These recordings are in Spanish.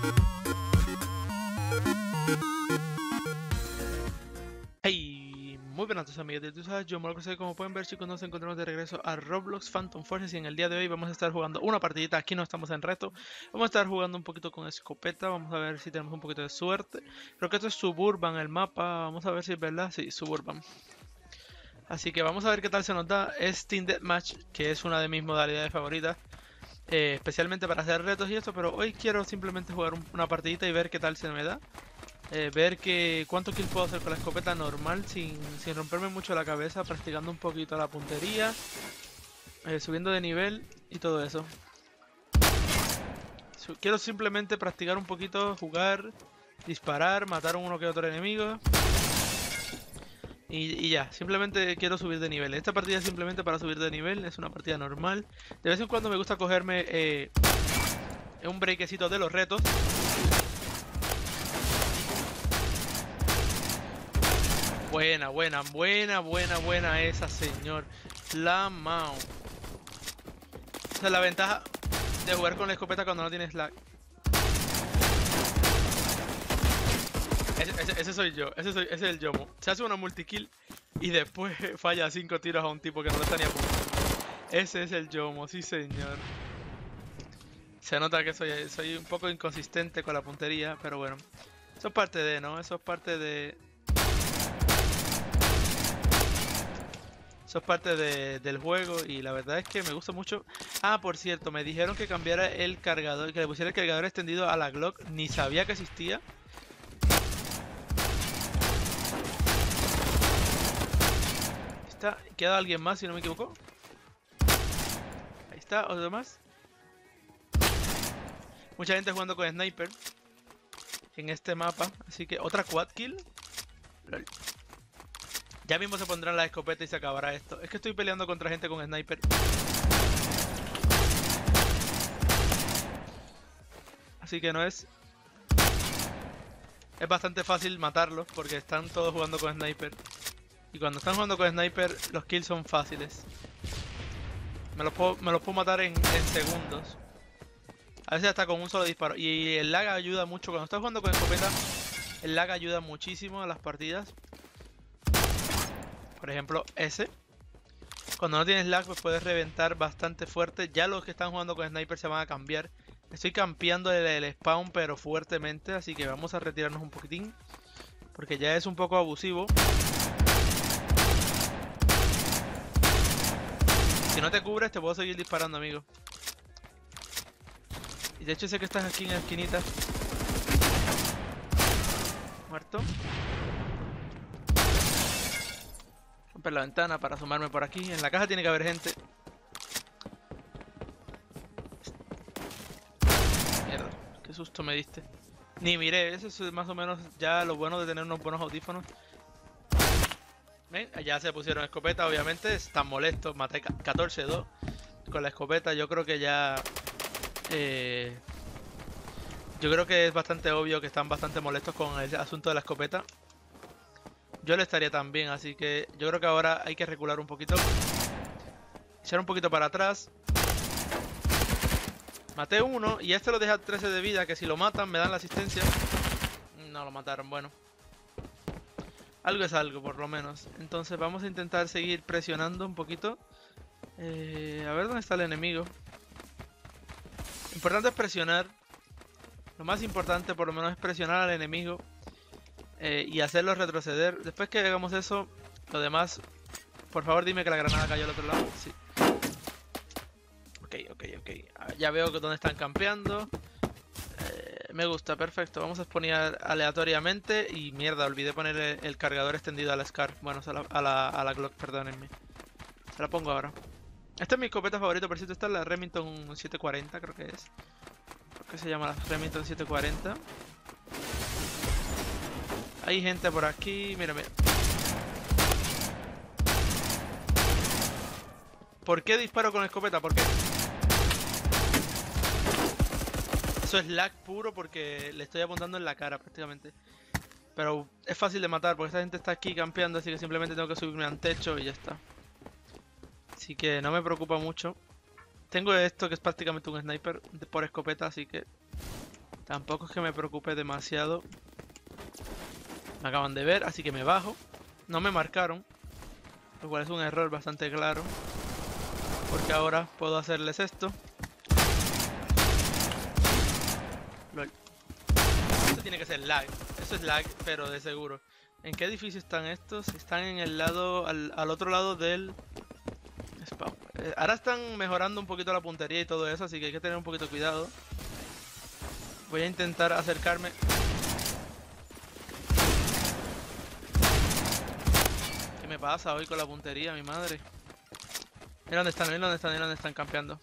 Hey, muy buenas tardes amigos de YouTube, yo Molocruz. Como pueden ver, chicos, nos encontramos de regreso a Roblox Phantom Forces y en el día de hoy vamos a estar jugando una partidita. Aquí no estamos en reto, vamos a estar jugando un poquito con escopeta. Vamos a ver si tenemos un poquito de suerte. Creo que esto es Suburban el mapa, vamos a ver si es verdad. Sí, Suburban. Así que vamos a ver qué tal se nos da. Es Team Deathmatch, que es una de mis modalidades favoritas, especialmente para hacer retos y esto, pero hoy quiero simplemente jugar una partidita y ver qué tal se me da. Ver cuánto kill puedo hacer con la escopeta normal sin romperme mucho la cabeza, practicando un poquito la puntería, subiendo de nivel y todo eso. Quiero simplemente practicar un poquito, jugar, disparar, matar a uno que otro enemigo y ya, simplemente quiero subir de nivel. Esta partida es simplemente para subir de nivel, es una partida normal. De vez en cuando me gusta cogerme un breakcito de los retos. Buena esa, señor. La Mao. Esa es la ventaja de jugar con la escopeta cuando no tienes lag. Ese soy yo, ese es el Yomo. Se hace una multikill y después falla 5 tiros a un tipo que no lo está ni apuntando. Ese es el Yomo, sí señor. Se nota que soy un poco inconsistente con la puntería, pero bueno. Eso es parte de, ¿no? Eso es parte de... Eso es parte del juego y la verdad es que me gusta mucho. Ah, por cierto, me dijeron que cambiara el cargador, que le pusiera el cargador extendido a la Glock. Ni sabía que existía. Queda alguien más, si no me equivoco. Ahí está, otro más. Mucha gente jugando con sniper en este mapa, así que otra quad kill. Lol. Ya mismo se pondrá la escopeta y se acabará esto. Es que estoy peleando contra gente con sniper. Así que no es... Es bastante fácil matarlos porque están todos jugando con sniper. Y cuando están jugando con sniper, los kills son fáciles. Me los puedo matar en segundos. A veces hasta con un solo disparo. Y el lag ayuda mucho. Cuando estás jugando con escopeta, el lag ayuda muchísimo a las partidas. Por ejemplo, ese. Cuando no tienes lag, pues puedes reventar bastante fuerte. Ya los que están jugando con sniper se van a cambiar. Estoy campeando el spawn, pero fuertemente. Así que vamos a retirarnos un poquitín, porque ya es un poco abusivo. Si no te cubres, te puedo seguir disparando, amigo. Y de hecho sé que estás aquí en la esquinita. Muerto. Romper la ventana para asomarme por aquí. En la caja tiene que haber gente. Mierda, qué susto me diste. Ni miré, eso es más o menos ya lo bueno de tener unos buenos audífonos. ¿Ven? Allá se pusieron escopeta, obviamente. Están molestos. Maté 14-2 con la escopeta. Yo creo que ya... yo creo que es bastante obvio que están bastante molestos con el asunto de la escopeta. Yo le estaría también, así que yo creo que ahora hay que recular un poquito. Echar un poquito para atrás. Maté uno y este lo deja 13 de vida, que si lo matan me dan la asistencia. No lo mataron, bueno. Algo es algo, por lo menos. Entonces vamos a intentar seguir presionando un poquito. A ver dónde está el enemigo. Lo importante es presionar. Lo más importante por lo menos es presionar al enemigo. Y hacerlo retroceder. Después que hagamos eso, lo demás... Por favor dime que la granada cayó al otro lado. Sí. Ok. Ya veo que dónde están campeando. Me gusta, perfecto. Vamos a exponer aleatoriamente. Y mierda, olvidé poner el cargador extendido a la SCAR. Bueno, a la Glock, perdónenme. Se la pongo ahora. Esta es mi escopeta favorita, por cierto. Esta es la Remington 740, creo que es. Creo que se llama la Remington 740. Hay gente por aquí, mira. ¿Por qué disparo con escopeta? Porque eso es lag puro, porque le estoy apuntando en la cara prácticamente. Pero es fácil de matar porque esta gente está aquí campeando, así que simplemente tengo que subirme a un techo y ya está. Así que no me preocupa mucho. Tengo esto que es prácticamente un sniper por escopeta, así que Tampoco es que me preocupe demasiado. Me acaban de ver, así que me bajo. No me marcaron, lo cual es un error bastante claro. Porque ahora puedo hacerles esto. LOL. Esto tiene que ser lag. Eso es lag, pero de seguro. ¿En qué edificio están estos? Están en el lado, al otro lado del spawn. Ahora están mejorando un poquito la puntería y todo eso, así que hay que tener un poquito de cuidado. Voy a intentar acercarme. ¿Qué me pasa hoy con la puntería, mi madre? Mira dónde están, mira dónde están, mira dónde están campeando.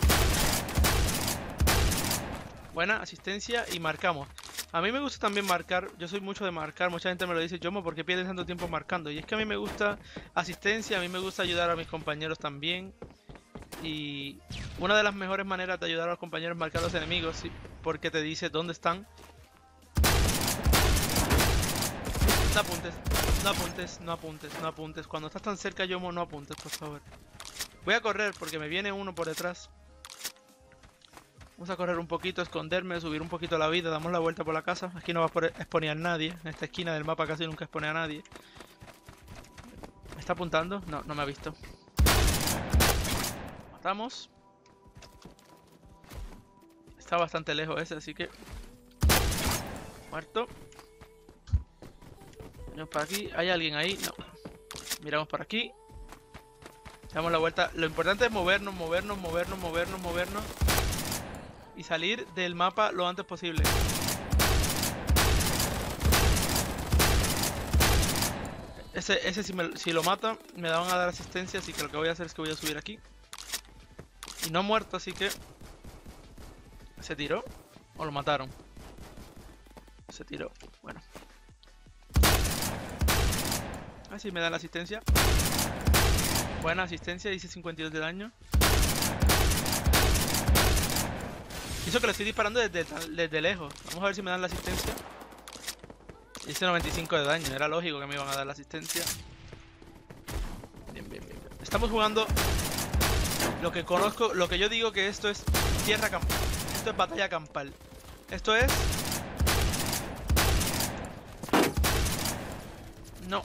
Buena asistencia y marcamos. A mí me gusta también marcar, yo soy mucho de marcar, mucha gente me lo dice, Yomo, ¿por qué pierdes tanto tiempo marcando? Y es que a mí me gusta asistencia, a mí me gusta ayudar a mis compañeros también. Y una de las mejores maneras de ayudar a los compañeros es marcar a los enemigos, ¿sí? Porque te dice dónde están. No apuntes, no apuntes, no apuntes, no apuntes. Cuando estás tan cerca, Yomo, no apuntes, por favor. Voy a correr porque me viene uno por detrás. Vamos a correr un poquito, esconderme, subir un poquito la vida, damos la vuelta por la casa. Aquí no va a exponer a nadie. En esta esquina del mapa casi nunca expone a nadie. ¿Me está apuntando? No, no me ha visto. Matamos. Está bastante lejos ese, así que... Muerto. Miramos por aquí. ¿Hay alguien ahí? No. Miramos por aquí. Damos la vuelta. Lo importante es movernos, movernos, movernos, movernos, movernos. Y salir del mapa lo antes posible. Ese si lo mata, me van a dar asistencia, así que lo que voy a hacer es que voy a subir aquí. Y no ha muerto, así que... ¿Se tiró? ¿O lo mataron? Se tiró. Bueno. Así me da la asistencia. Buena asistencia, hice 52 de daño. Y eso que le estoy disparando desde lejos. Vamos a ver si me dan la asistencia. Hice 95 de daño, era lógico que me iban a dar la asistencia. Bien, bien, bien. Estamos jugando lo que conozco, lo que yo digo que esto es tierra campal. Esto es batalla campal. Esto es... No.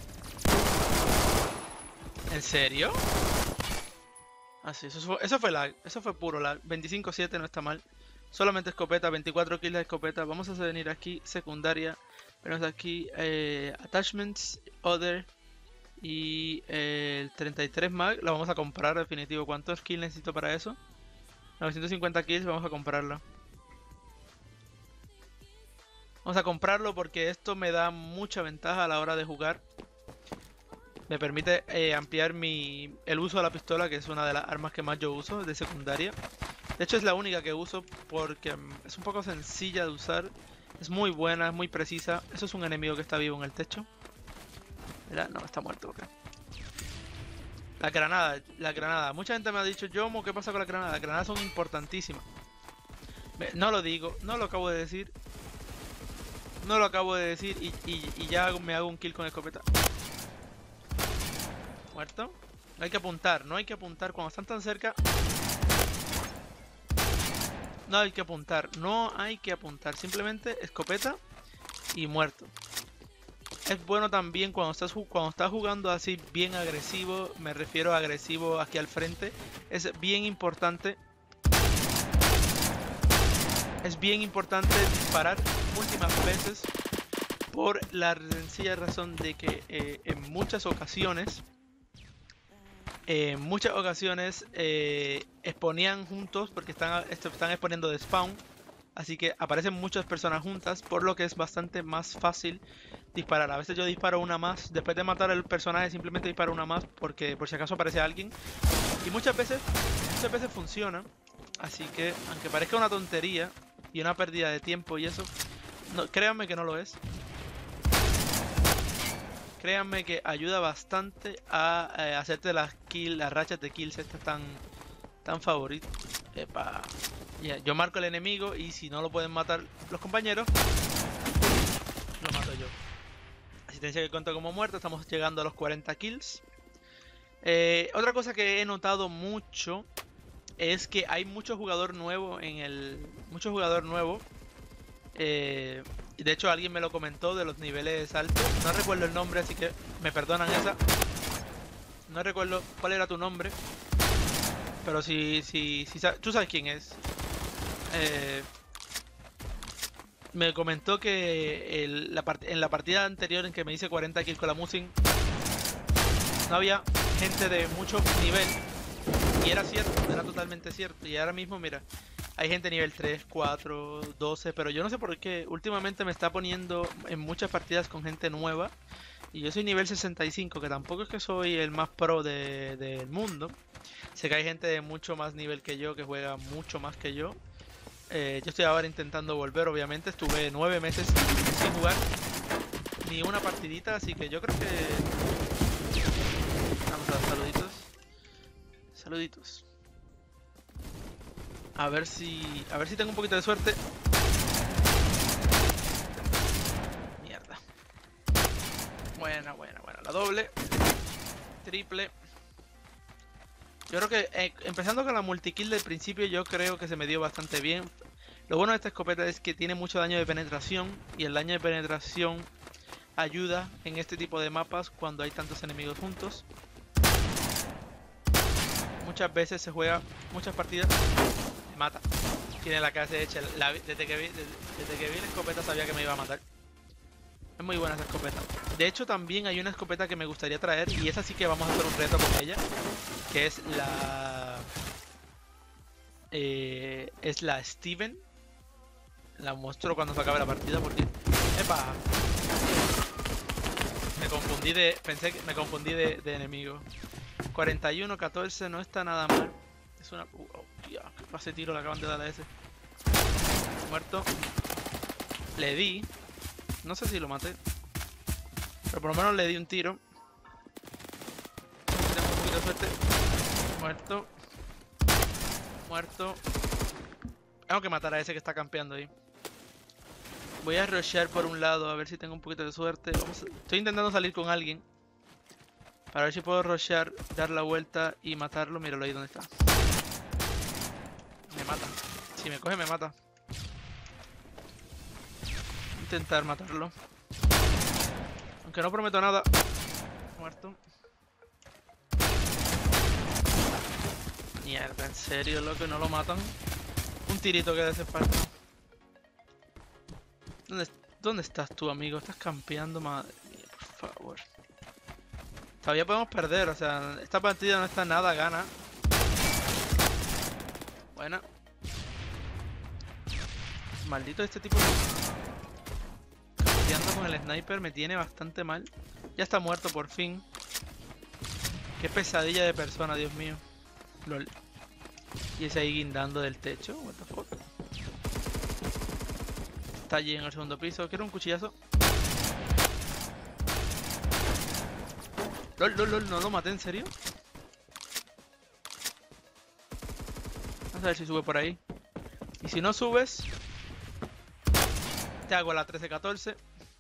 ¿En serio? Ah, sí, eso fue lag. Eso fue puro lag. 25-7 no está mal. Solamente escopeta, 24 kills de escopeta. Vamos a venir aquí, secundaria. Venimos aquí, attachments, other. Y el 33 mag, la vamos a comprar definitivo. ¿Cuántos kills necesito para eso? 950 kills, vamos a comprarlo. Vamos a comprarlo porque esto me da mucha ventaja a la hora de jugar. Me permite ampliar el uso de la pistola, que es una de las armas que más yo uso de secundaria. De hecho es la única que uso porque es un poco sencilla de usar. Es muy buena, es muy precisa. Eso es un enemigo que está vivo en el techo. Mira, no, está muerto. Okay. La granada. Mucha gente me ha dicho, Yomo, ¿qué pasa con la granada? Las granadas son importantísimas. No lo digo, no lo acabo de decir. No lo acabo de decir y ya me hago un kill con escopeta. Muerto. No hay que apuntar, no hay que apuntar cuando están tan cerca. No hay que apuntar, no hay que apuntar. Simplemente escopeta y muerto. Es bueno también cuando estás jugando así bien agresivo. Me refiero a agresivo aquí al frente. Es bien importante. Es bien importante disparar múltiples veces. Por la sencilla razón de que en muchas ocasiones exponían juntos porque están exponiendo de spawn, así que aparecen muchas personas juntas, por lo que es bastante más fácil disparar. A veces yo disparo una más, después de matar al personaje simplemente disparo una más porque por si acaso aparece alguien, y muchas veces funciona. Así que aunque parezca una tontería y una pérdida de tiempo y eso, no, créanme que no lo es. Créanme que ayuda bastante a hacerte las rachas de kills estas tan favoritas. Epa. Yeah, yo marco el enemigo y si no lo pueden matar los compañeros, lo mato yo. Asistencia que cuenta como muerto, estamos llegando a los 40 kills. Otra cosa que he notado mucho es que hay mucho jugador nuevo Y de hecho alguien me lo comentó de los niveles altos. No recuerdo el nombre, así que me perdonan esa. No recuerdo cuál era tu nombre. Pero si tú sabes quién es. Me comentó que en la partida anterior en que me hice 40 kills con la Musin, no había gente de mucho nivel. Y era cierto, era totalmente cierto. Y ahora mismo, mira, hay gente nivel 3, 4, 12. Pero yo no sé por qué últimamente me está poniendo en muchas partidas con gente nueva. Y yo soy nivel 65, que tampoco es que soy el más pro del mundo. Sé que hay gente de mucho más nivel que yo, que juega mucho más que yo. Yo estoy ahora intentando volver, obviamente. Estuve 9 meses sin jugar ni una partidita, así que yo creo que... Vamos a dar saluditos. Saluditos. A ver si tengo un poquito de suerte. Mierda. Buena. La doble. Triple. Yo creo que empezando con la multikill del principio, yo creo que se me dio bastante bien. Lo bueno de esta escopeta es que tiene mucho daño de penetración. Y el daño de penetración ayuda en este tipo de mapas cuando hay tantos enemigos juntos. Muchas veces se juega, muchas partidas, mata. Tiene la casa hecha. Desde que vi la escopeta sabía que me iba a matar. Es muy buena esa escopeta. De hecho, también hay una escopeta que me gustaría traer. Y esa sí que vamos a hacer un reto con ella. Que es la... es la Steven. La muestro cuando se acabe la partida porque... ¡Epa! Me confundí de... Pensé que me confundí de enemigo. 41, 14, no está nada mal. Es una... oh, Dios, qué pase tiro le acaban de dar a ese. Muerto. Le di. No sé si lo maté. Pero por lo menos le di un tiro. Tenemos un poquito de suerte. Muerto. Muerto. Tengo que matar a ese que está campeando ahí. Voy a rushear por un lado a ver si tengo un poquito de suerte. Estoy intentando salir con alguien. Para ver si puedo rushear, dar la vuelta y matarlo. Míralo ahí donde está. Me mata. Si me coge me mata. Intentar matarlo. Aunque no prometo nada. Muerto. Mierda, en serio, loco, no lo matan. Un tirito que hace falta. ¿Dónde estás tú, amigo? Estás campeando, madre mía, por favor. Todavía podemos perder, o sea, esta partida no está nada gana. Buena. Maldito este tipo. Campeando con el sniper me tiene bastante mal. Ya está muerto por fin. Qué pesadilla de persona, Dios mío. LOL. Y ese ahí guindando del techo. What the fuck. Está allí en el segundo piso. Quiero un cuchillazo. LOL, no lo maté, ¿en serio? Vamos a ver si sube por ahí. Y si no subes, te hago la 13-14.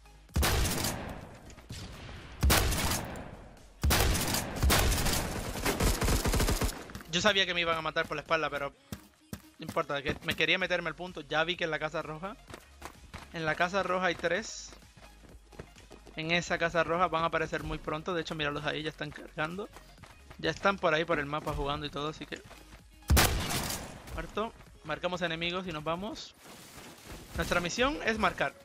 Yo sabía que me iban a matar por la espalda, pero no importa, que me quería meterme al punto. Ya vi que en la casa roja hay 3. En esa casa roja van a aparecer muy pronto. De hecho, míralos ahí, ya están cargando. Ya están por ahí por el mapa jugando y todo, así que... Muerto. Marcamos enemigos y nos vamos. Nuestra misión es marcar.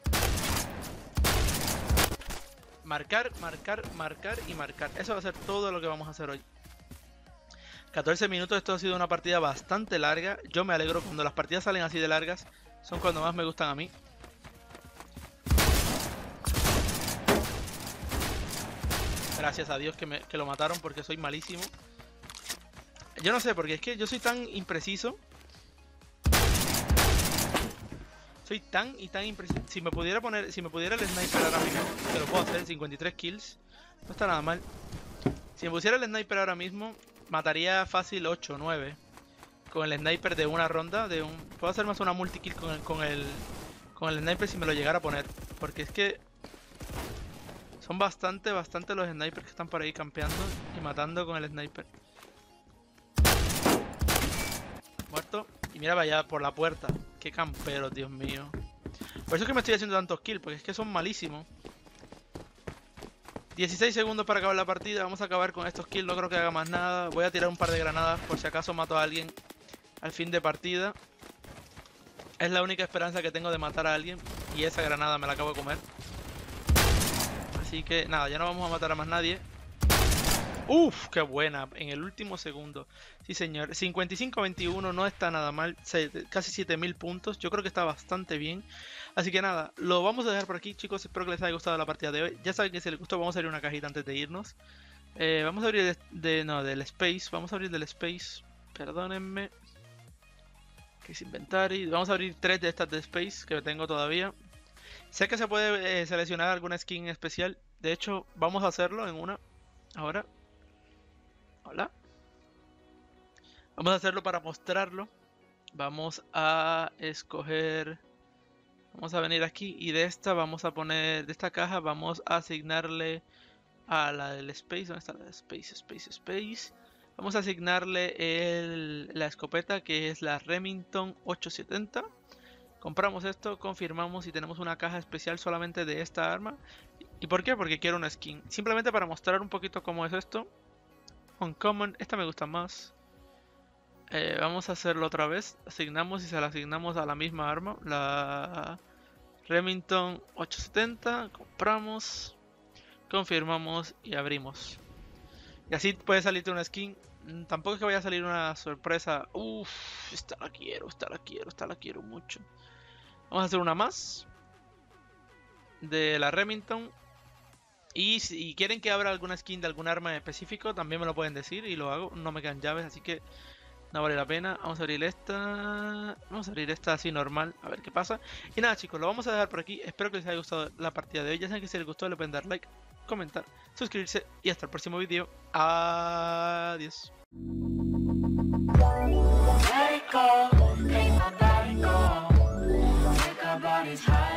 Marcar y marcar. Eso va a ser todo lo que vamos a hacer hoy. 14 minutos, esto ha sido una partida bastante larga. Yo me alegro cuando las partidas salen así de largas. Son cuando más me gustan a mí. Gracias a Dios que lo mataron porque soy malísimo. Yo no sé, porque es que yo soy tan impreciso. Soy tan impreciso. Si me pudiera el sniper ahora mismo, que lo puedo hacer, 53 kills. No está nada mal. Si me pusiera el sniper ahora mismo, mataría fácil 8 o 9. Con el sniper de una ronda. Puedo hacer más una multikill con el sniper si me lo llegara a poner. Porque es que... son bastante los snipers que están por ahí campeando y matando con el sniper. Muerto. Y mira, vaya por la puerta. Qué camperos, Dios mío. Por eso es que me estoy haciendo tantos kills, porque es que son malísimos. 16 segundos para acabar la partida. Vamos a acabar con estos kills, no creo que haga más nada. Voy a tirar un par de granadas por si acaso mato a alguien al fin de partida. Es la única esperanza que tengo de matar a alguien. Y esa granada me la acabo de comer. Así que nada, ya no vamos a matar a más nadie. Uf, qué buena, en el último segundo. Sí señor, 55-21 no está nada mal, casi 7000 puntos, yo creo que está bastante bien. Así que nada, lo vamos a dejar por aquí, chicos, espero que les haya gustado la partida de hoy. Ya saben que si les gustó vamos a abrir una cajita antes de irnos. Vamos a abrir del Space, vamos a abrir del Space, perdónenme. Que es Inventory, vamos a abrir 3 de estas de Space que tengo todavía. Sé que se puede seleccionar alguna skin especial, de hecho vamos a hacerlo en una, ahora. Hola. Vamos a hacerlo para mostrarlo. Vamos a escoger. Vamos a venir aquí y de esta vamos a poner. De esta caja vamos a asignarle a la del Space. ¿Dónde está la de Space? Space. Vamos a asignarle la escopeta que es la Remington 870. Compramos esto, confirmamos y tenemos una caja especial solamente de esta arma. ¿Y por qué? Porque quiero una skin. Simplemente para mostrar un poquito cómo es esto. Uncommon, esta me gusta más. Vamos a hacerlo otra vez. Asignamos y se la asignamos a la misma arma. La Remington 870. Compramos. Confirmamos y abrimos. Y así puede salirte una skin. Tampoco es que vaya a salir una sorpresa. Uff, esta la quiero mucho. Vamos a hacer una más. De la Remington. Y si quieren que abra alguna skin de algún arma en específico, también me lo pueden decir y lo hago. No me quedan llaves, así que no vale la pena. Vamos a abrir esta. Vamos a abrir esta así normal, a ver qué pasa. Y nada chicos, lo vamos a dejar por aquí. Espero que les haya gustado la partida de hoy. Ya saben que si les gustó le pueden dar like, comentar, suscribirse y hasta el próximo vídeo. Adiós. Let it go, make my body go. Make our bodies high.